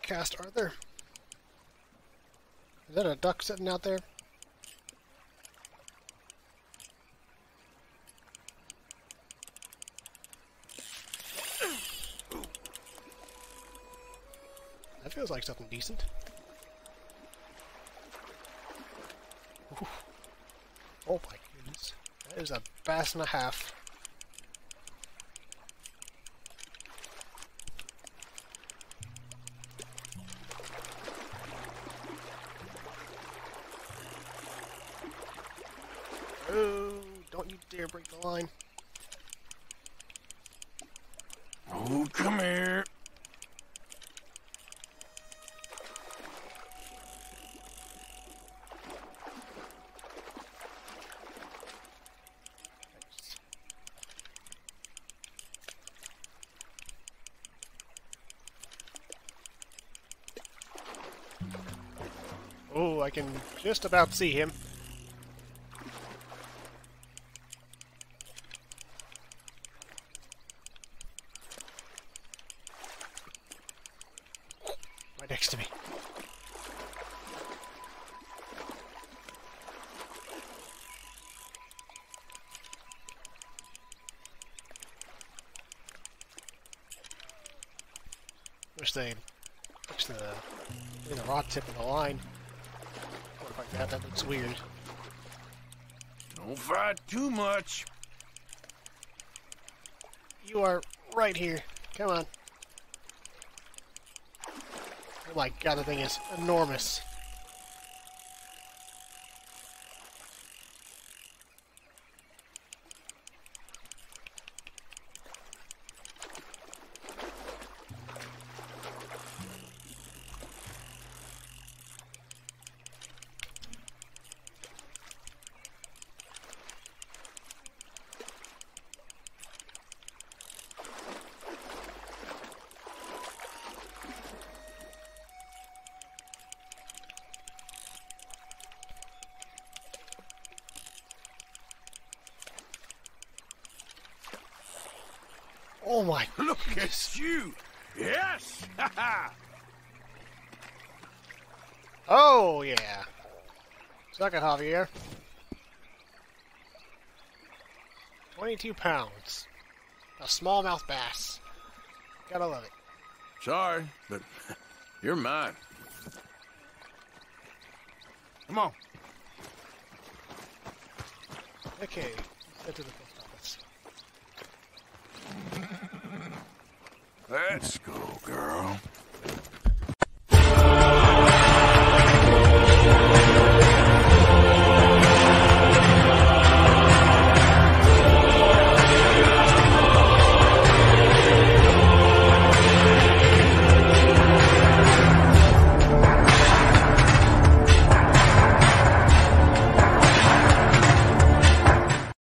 broadcast are there? Is that a duck sitting out there? That feels like something decent. Ooh. Oh my goodness. That is a bass and a half. Oh, don't you dare break the line. Oh, come here. Oh, I can just about see him. Right next to me. Wish they fix the rod tip of the line. Work like that. That looks weird. Don't fight too much. You are right here. Come on. Oh my god, the thing is enormous. Oh my Look at you. Yes. Oh, yeah. Suck it, Javier. 22 pounds. A smallmouth bass. Gotta love it. Sorry, but you're mine. Come on. Okay, let's head to the post office. Let's go, girl.